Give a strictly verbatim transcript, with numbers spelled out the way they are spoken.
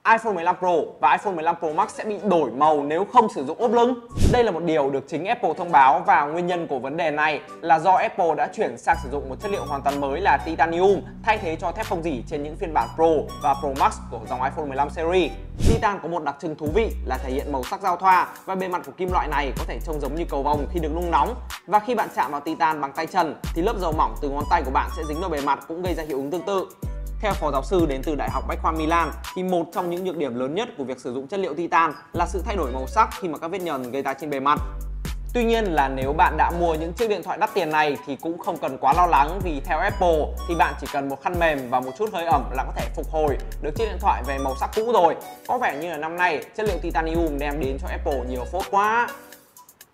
iPhone mười lăm Pro và iPhone mười lăm Pro Max sẽ bị đổi màu nếu không sử dụng ốp lưng. Đây là một điều được chính Apple thông báo và nguyên nhân của vấn đề này là do Apple đã chuyển sang sử dụng một chất liệu hoàn toàn mới là titanium thay thế cho thép không rỉ trên những phiên bản Pro và Pro Max của dòng iPhone mười lăm series. Titan có một đặc trưng thú vị là thể hiện màu sắc giao thoa và bề mặt của kim loại này có thể trông giống như cầu vồng khi được nung nóng. Và khi bạn chạm vào Titan bằng tay trần thì lớp dầu mỏng từ ngón tay của bạn sẽ dính vào bề mặt cũng gây ra hiệu ứng tương tự. Theo phó giáo sư đến từ Đại học Bách khoa Milan thì một trong những nhược điểm lớn nhất của việc sử dụng chất liệu Titan là sự thay đổi màu sắc khi mà các vết nhờn gây ra trên bề mặt. Tuy nhiên là nếu bạn đã mua những chiếc điện thoại đắt tiền này thì cũng không cần quá lo lắng, vì theo Apple thì bạn chỉ cần một khăn mềm và một chút hơi ẩm là có thể phục hồi được chiếc điện thoại về màu sắc cũ rồi. Có vẻ như là năm nay chất liệu titanium đem đến cho Apple nhiều phốt quá.